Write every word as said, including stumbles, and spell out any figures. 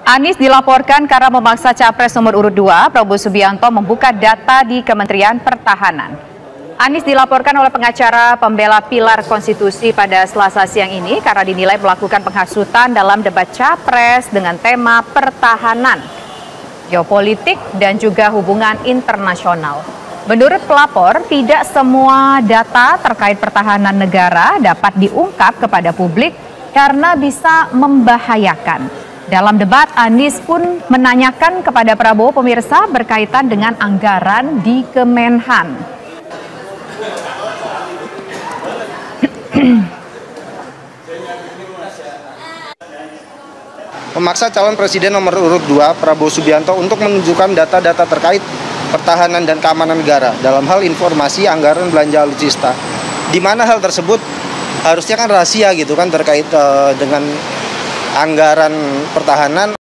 Anies dilaporkan karena memaksa Capres nomor urut dua, Prabowo Subianto, membuka data di Kementerian Pertahanan. Anies dilaporkan oleh pengacara pembela pilar konstitusi pada Selasa siang ini karena dinilai melakukan penghasutan dalam debat Capres dengan tema pertahanan, geopolitik, dan juga hubungan internasional. Menurut pelapor, tidak semua data terkait pertahanan negara dapat diungkap kepada publik karena bisa membahayakan. Dalam debat, Anies pun menanyakan kepada Prabowo pemirsa berkaitan dengan anggaran di Kemenhan. Memaksa calon presiden nomor urut dua, Prabowo Subianto, untuk menunjukkan data-data terkait pertahanan dan keamanan negara dalam hal informasi anggaran belanja alutsista. Di mana hal tersebut harusnya kan rahasia gitu kan terkait uh, dengan anggaran pertahanan.